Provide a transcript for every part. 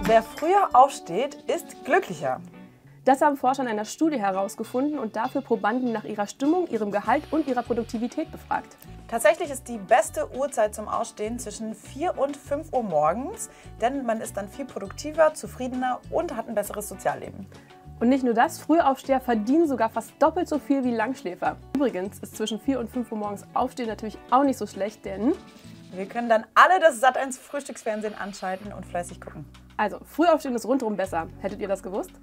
Wer früher aufsteht, ist glücklicher. Das haben Forscher in einer Studie herausgefunden und dafür Probanden nach ihrer Stimmung, ihrem Gehalt und ihrer Produktivität befragt. Tatsächlich ist die beste Uhrzeit zum Ausstehen zwischen 4 und 5 Uhr morgens, denn man ist dann viel produktiver, zufriedener und hat ein besseres Sozialleben. Und nicht nur das, Frühaufsteher verdienen sogar fast doppelt so viel wie Langschläfer. Übrigens ist zwischen 4 und 5 Uhr morgens Aufstehen natürlich auch nicht so schlecht, denn wir können dann alle das Sat.1 Frühstücksfernsehen anschalten und fleißig gucken. also Frühaufstehen ist rundherum besser. Hättet ihr das gewusst?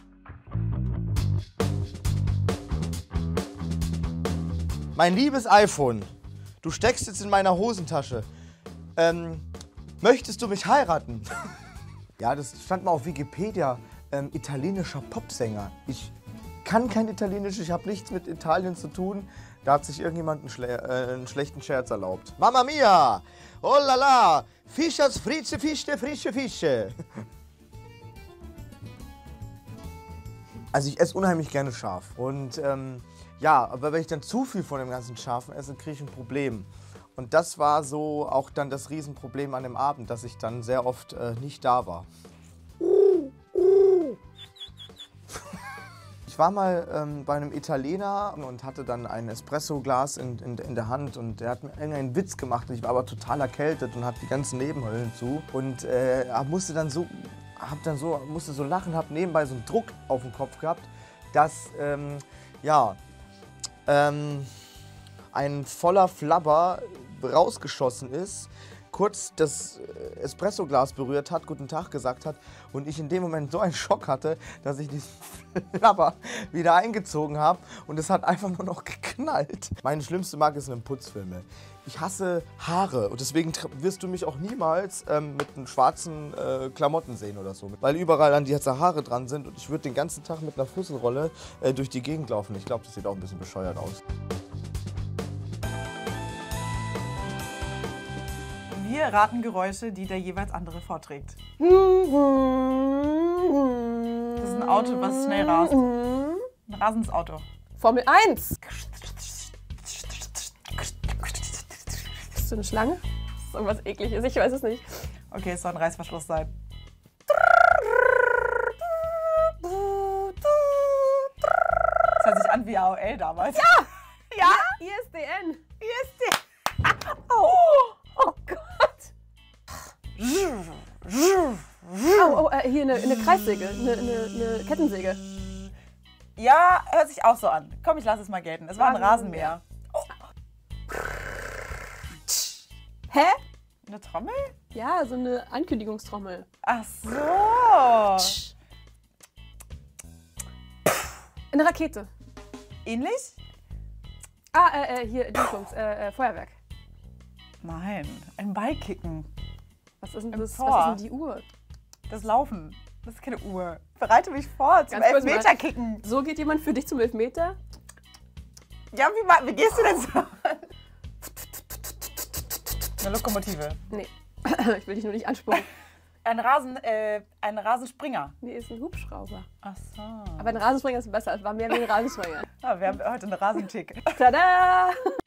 Mein liebes iPhone, du steckst jetzt in meiner Hosentasche. Möchtest du mich heiraten? Ja, das stand mal auf Wikipedia. Italienischer Popsänger. Ich kann kein Italienisch, ich habe nichts mit Italien zu tun. Da hat sich irgendjemand einen schlechten Scherz erlaubt. Mamma mia! Oh la la! Fischers frische Fische, frische Fische. Also ich esse unheimlich gerne scharf. Und ja, aber wenn ich dann zu viel von dem ganzen Scharfen esse, kriege ich ein Problem. Und das war so auch dann das Riesenproblem an dem Abend, dass ich dann sehr oft nicht da war. Ich war mal bei einem Italiener und hatte dann ein Espresso-Glas in der Hand und der hat mir irgendeinen Witz gemacht und ich war aber total erkältet und hatte die ganzen Nebenhöhlen zu und musste so lachen, habe nebenbei so einen Druck auf dem Kopf gehabt, dass ein voller Flabber rausgeschossen ist, kurz das Espressoglas berührt hat, guten Tag gesagt hat und ich in dem Moment so einen Schock hatte, dass ich diesen Flabber wieder eingezogen habe und es hat einfach nur noch geknallt. Meine schlimmste Marke sind Putzfilme. Ich hasse Haare und deswegen wirst du mich auch niemals mit einem schwarzen Klamotten sehen oder so, weil überall an die Haare dran sind und ich würde den ganzen Tag mit einer Fusselrolle durch die Gegend laufen. Ich glaube, das sieht auch ein bisschen bescheuert aus. Wir raten Geräusche, die der jeweils andere vorträgt. Das ist ein Auto, was schnell rast. Ein rasendes Auto. Formel 1! Bist du eine Schlange? Das ist irgendwas Ekliges, ich weiß es nicht. Okay, es soll ein Reißverschluss sein. Das hört sich an wie AOL damals. Ja! Ja? ISDN! ISDN! Oh, oh Gott! Hier eine Kreissäge, eine Kettensäge. Ja, hört sich auch so an. Komm, ich lasse es mal gelten. Es war ein Rasenmäher. Oh. Hä? Eine Trommel? Ja, so eine Ankündigungstrommel. Ach so. Eine Rakete. Ähnlich? Hier, Dingsbums, Feuerwerk. Nein, ein Ballkicken. Was ist denn Im das? Tor. Was ist denn die Uhr? Das Laufen. Das ist keine Uhr. Bereite mich vor zum Ganz kurz mal. Elfmeterkicken. So geht jemand für dich zum Elfmeter? Ja, wie gehst du denn so? Eine Lokomotive. Nee, ich will dich nur nicht anspucken. Ein Rasenspringer. Nee, ist ein Hubschrauber. Ach so. Aber ein Rasenspringer ist besser. Es war mehr wie ein Rasenspringer. Ah, wir haben heute einen Rasentick. Tada!